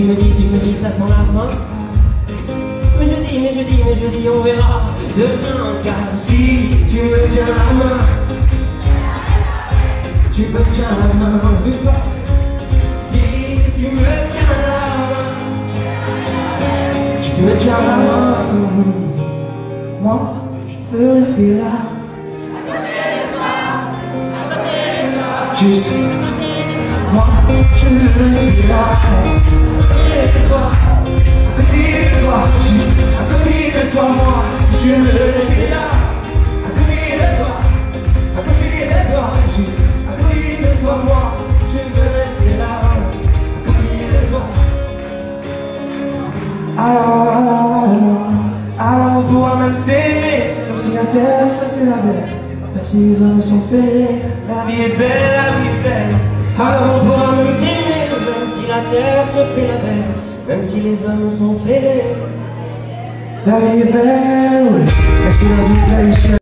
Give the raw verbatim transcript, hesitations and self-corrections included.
me dis, tu me dis, ça sent la fin. Mais je dis, mais je dis, mais je dis, on verra demain. Car si tu me tiens la main, tu me tiens la main, je veux pas. Si tu me tiens la main, tu me tiens la main, moi, je peux rester là. Juste, moi, je veux rester là. À côté de toi, juste à côté de toi, moi, je veux rester là. À côté de toi, à côté de toi, juste à côté de toi, moi, je veux rester là. À côté de toi. Alors, alors, alors, alors on pourra même s'aimer, comme si la terre se fait la belle. Même si les hommes sont fêlés, la vie est belle, la vie est belle. Alors on pourra même s'aimer, même si la terre se fait la belle. Même si les hommes sont fêlés, la vie est belle, oui. Est-ce que la vie est belle?